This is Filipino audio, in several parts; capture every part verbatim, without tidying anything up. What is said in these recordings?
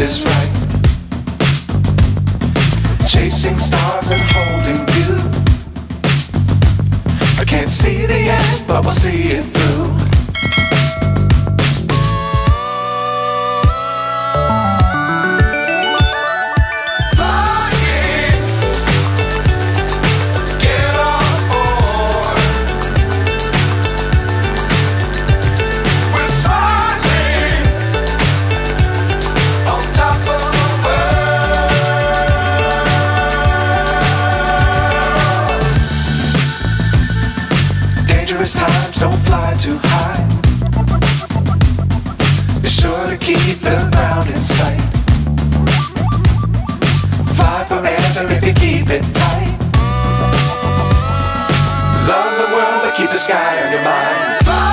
is right. Chasing stars and holding you. I can't see the end, but we'll see it through. Times don't fly too high. Be sure to keep the ground in sight. Fly forever if you keep it tight. Love the world but keep the sky on your mind.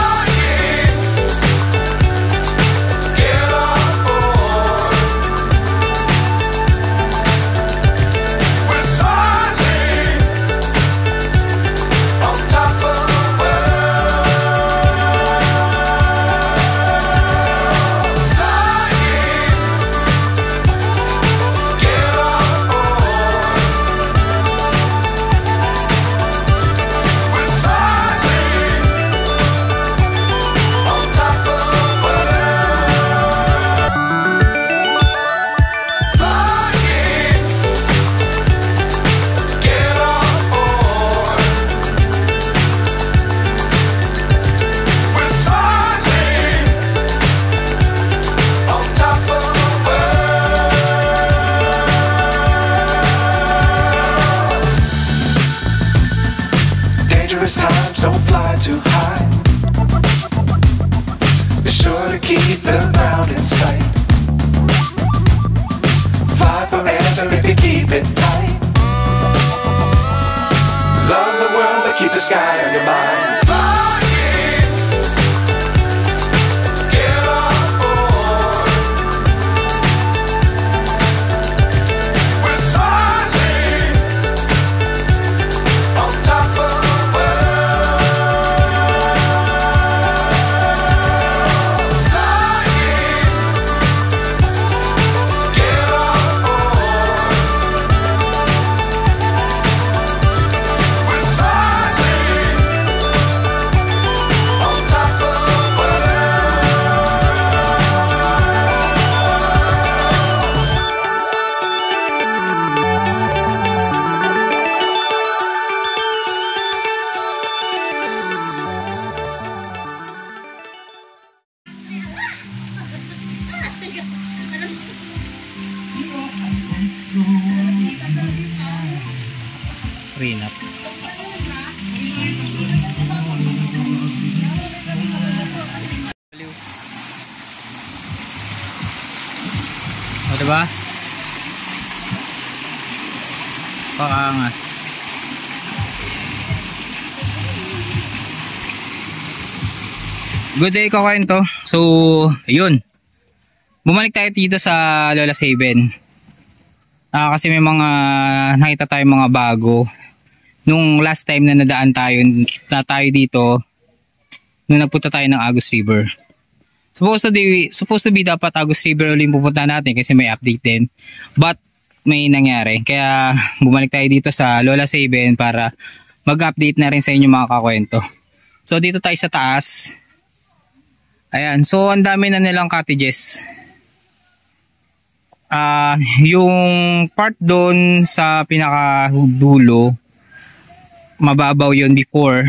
Times don't fly too high. Be sure to keep the ground in sight. Fly forever if you keep it tight. Love the world but keep the sky on your mind. Renap. O, diba? Pakangas. Good day, kakwento. So, yun. Bumalik tayo dito sa Lola Seven. Ah, kasi may mga nakita tayong mga bago. Nung last time na nadaan tayo, na tayo dito, nung nagpunta tayo ng Agus River. Supposed to be, supposed to be dapat Agus River ulit pupunta natin kasi may update din. But, may nangyari. Kaya, bumalik tayo dito sa Lola Seven para mag-update na rin sa inyo mga kakwento. So, dito tayo sa taas. Ayan. So, ang dami na nilang cottages. Ah, uh, yung part doon sa pinakadulo, mababaw yun before.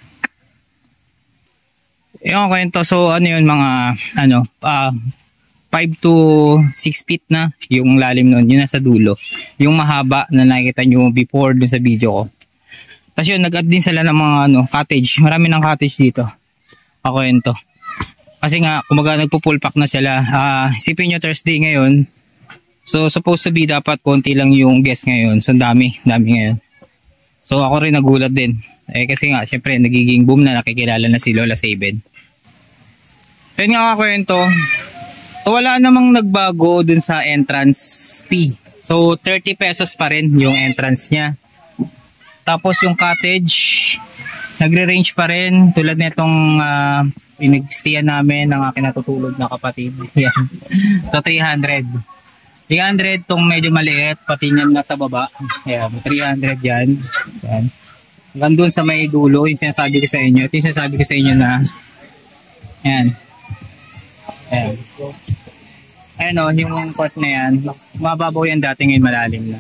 Yung kwento, so ano yun mga ano, uh, five to six feet na yung lalim nun, yun nasa dulo. Yung mahaba na nakikita nyo before dun sa video ko. Tapos yun, nag-add din sila ng mga ano, cottage. Marami ng cottage dito. Kwento. Kasi nga, kumaga nagpo-full pack na sila. Uh, isipin nyo Thursday ngayon. So supposed to be dapat konti lang yung guest ngayon. So dami, dami ngayon. So ako rin nagulat din. Eh kasi nga syempre nagiging boom na, nakikilala na si Lola Seven. Yun nga kakwento. So wala namang nagbago dun sa entrance fee. So thirty pesos pa rin yung entrance niya. Tapos yung cottage nagre-range pa rin tulad nitong uh, pinag-stayan namin ng aking natutulog na kapatid. Yan. So three hundred. three hundred tong medyo maliit, pati niyan nasa baba. Ayan, three hundred yan. Ayan. Hanggang doon sa may dulo, yung sinasabi ko sa inyo. Ito yung sinasabi ko sa inyo na, ayan. Ayan. Ayan o, yung pot na yan, mababaw yan dati, ngayon malalim na.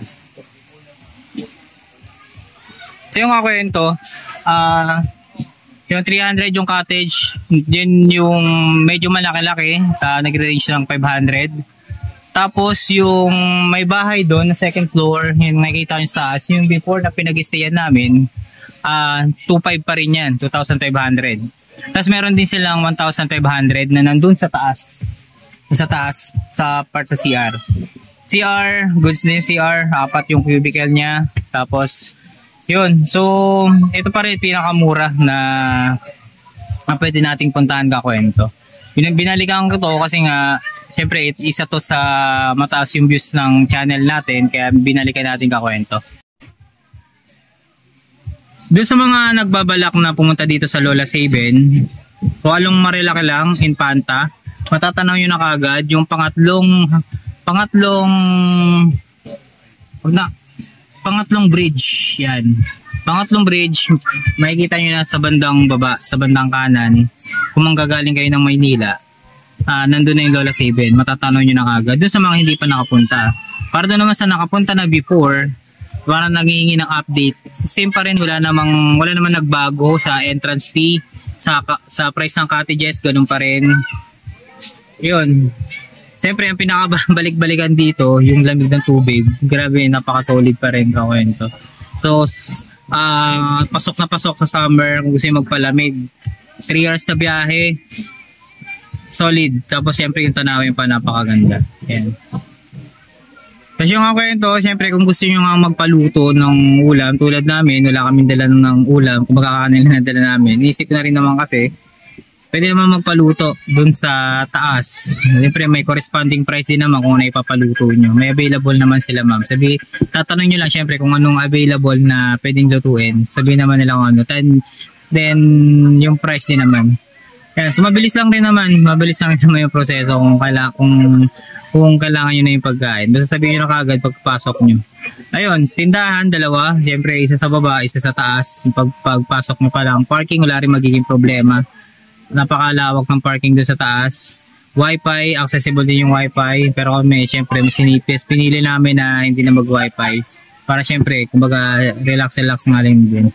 So yung kakwento, ah, uh, yung three hundred yung cottage, yun yung medyo malaki-laki, uh, nagre-range ng five hundred. Tapos yung may bahay doon na second floor, yung nakikita nyo sa taas, yung before na pinag-stayan namin, uh, two thousand five pa rin yan, two thousand five hundred. Tapos meron din silang one thousand five hundred na nandun sa taas, sa taas, sa part sa C R. C R, goods din C R, apat yung cubicle niya. Tapos yun, so ito pa rin pinakamura na, na pwede nating puntahan kakwento. Binalikan ko to kasi nga siyempre isa to sa mataas yung views ng channel natin, kaya binalikan natin kakwento. Doon sa mga nagbabalak na pumunta dito sa Lolas Haven, so along Marilaki lang, Infanta, matatanaw nyo na kagad yung pangatlong pangatlong na pangatlong bridge, yan. Pangatlong bridge, makikita nyo na sa bandang baba, sa bandang kanan. Kung manggagaling kayo ng Maynila, uh, nandun na yung Lolas Haven, matatanaw nyo na kagad. Doon sa mga hindi pa nakapunta. Para doon naman sa nakapunta na before, parang nanghihingi ng update. Same pa rin, wala namang, wala naman nagbago sa entrance fee, sa, sa price ng cottages, ganun pa rin. Yun. Siyempre, ang pinakabalik-balikan dito, yung lamig ng tubig, grabe, napaka-solid pa rin kakwento. So, uh, pasok na pasok sa summer, kung gusto yung magpalamig, three hours na biyahe, solid. Tapos, siyempre, yung tanawin pa, napakaganda. Yan. Kasi yung kakwento, siyempre, kung gusto nyo nga magpaluto ng ulam, tulad namin, wala kaming dala ng ulam, kung magkakakanil na dala namin, iisip na rin naman kasi, pwede naman magpaluto dun sa taas. Siyempre may corresponding price din naman kung ano ipapaluto nyo. May available naman sila ma'am. Sabi, tatanong nyo lang siyempre kung anong available na pwedeng lutuin. Sabi naman nila kung ano. Then, then yung price din naman. Yan. So mabilis lang din naman. Mabilis lang din naman yung proseso kung, kaila, kung, kung kailangan nyo na yung pagkain. Basta sabihin nyo na kagad pagpasok nyo. Ayun, tindahan, dalawa. Siyempre isa sa baba, isa sa taas. Pag, pagpasok nyo pa lang. Parking, wala rin magiging problema. Napakalawak ng parking doon sa taas. Wi-Fi, accessible din yung Wi-Fi. Pero kami, syempre, masinipis. Pinili namin na hindi na mag-Wi-Fi. Para syempre, kumbaga, relax-relax nga lang din.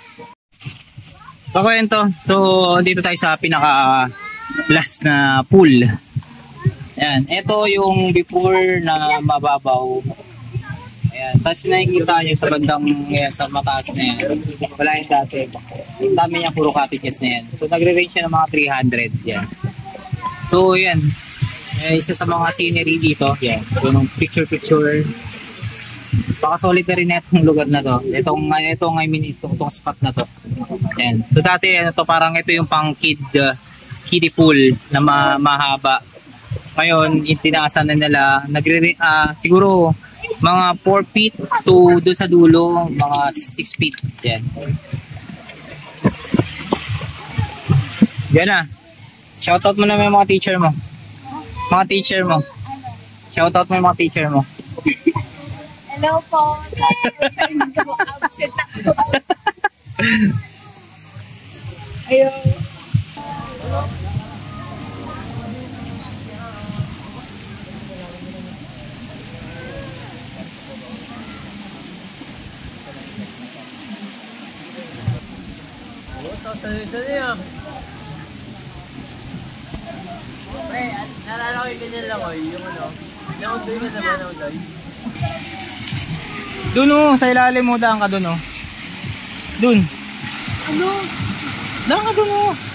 So, kwento. So, dito tayo sa pinaka-last na pool. Ayan. Ito yung before na mababaw. Ayan. Tapos nakikita nyo sa bandang ayan, sa mataas na yan. Wala yung dati. Yung dami niya puro cottages na yan. So nagre-range siya ng mga three hundred. Yan. So yan. Eh, isa sa mga scenery dito. Yan. So nung picture-picture. Baka solid na rin itong lugar na to. Itong, itong, I mean, itong, itong spot na to. Yan. So dati ano to, parang ito yung pang kid, uh, kiddie pool na ma mahaba. Ngayon, itinaasan na nila. Nagre uh, siguro mga four feet to doon sa dulo, mga six feet. Yan. Yan na. Shoutout mo na yung mga teacher mo. Mga teacher mo. Shoutout mo yung mga teacher mo. Hello po. Absent ako. Ayun. Dali yan. Pre, nalala ko yung ganyan lang o, yung ano, naundoy ka na ba naundoy? Doon o, sa ilalim mo, daan ka doon o. Doon. Ano? Daan ka doon o.